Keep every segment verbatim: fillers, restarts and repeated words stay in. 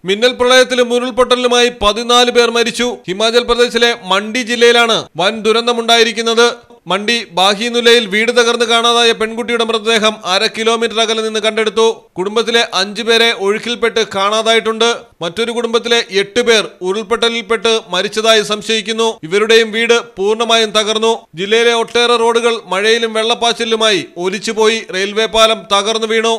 മിന്നൽ പ്രളയത്തിലും ഉരുൾപൊട്ടലിലുമായി പതിനാല് പേർ മരിച്ചു. ഹിമാചൽ പ്രദേശിലെ മണ്ഡി ജില്ലയിലാണ് വൻ ദുരന്തമുണ്ടായിരിക്കുന്നത്. മണ്ഡി ബാഹിനുലയിൽ വീട് തകർന്ന് കാണാതായ പെൺകുട്ടിയുടെ മൃതദേഹം അര കിലോമീറ്റർ അകലെ നിന്ന് കണ്ടെടുത്തു. കുടുംബത്തിലെ അഞ്ചു പേരെ ഒഴുക്കിൽപ്പെട്ട് കാണാതായിട്ടുണ്ട്. മറ്റൊരു കുടുംബത്തിലെ എട്ട് പേർ ഉരുൾപൊട്ടലിൽപ്പെട്ട് മരിച്ചതായി സംശയിക്കുന്നു. ഇവരുടെയും വീട് പൂർണ്ണമായും തകർന്നു. ജില്ലയിലെ ഒട്ടേറെ റോഡുകൾ മഴയിലും വെള്ളപ്പാച്ചിലുമായി ഒലിച്ചുപോയി. റെയിൽവേ പാലം തകർന്നു വീണു.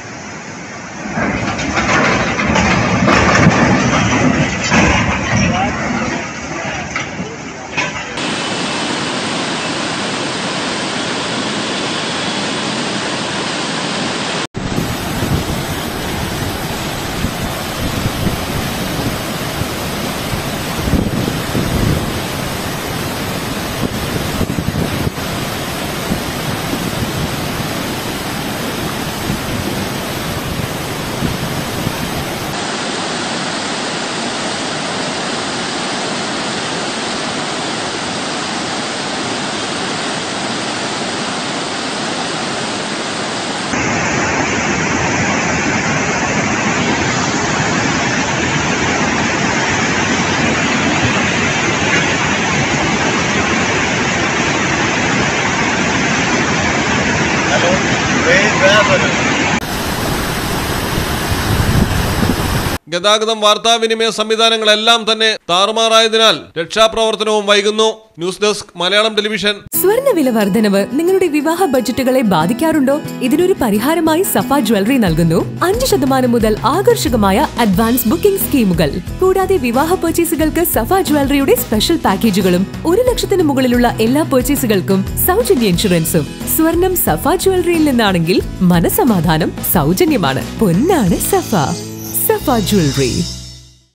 ഗതാഗതം, വാർത്താവിനിമയ സംവിധാനങ്ങളെല്ലാം തന്നെ താറുമാറായതിനാൽ രക്ഷാപ്രവർത്തനവും വൈകുന്നു. News desk, Malayalam television. സ്വർണ്ണവില വർധനവ് നിങ്ങളുടെ വിവാഹ ബഡ്ജറ്റുകളെ ബാധിക്കാറുണ്ടോ? ഇതിനൊരു പരിഹാരമായി സഫ ജ്വല്ലറി നൽകുന്നു അഞ്ച് ശതമാനം മുതൽ ആകർഷകമായ അഡ്വാൻസ് ബുക്കിംഗ് സ്കീമുകൾ. കൂടാതെ വിവാഹ പർച്ചേസുകൾക്ക് സഫ ജ്വല്ലറിയുടെ സ്പെഷ്യൽ പാക്കേജുകളും ഒരു ലക്ഷത്തിന് മുകളിലുള്ള എല്ലാ പർച്ചേസുകൾക്കും സൗജന്യ ഇൻഷുറൻസും. സ്വർണം സഫ ജ്വല്ലറിയിൽ നിന്നാണെങ്കിൽ മനസമാധാനം സൗജന്യമാണ്. പൊന്നാണ് സഫ. Safa Jewelry.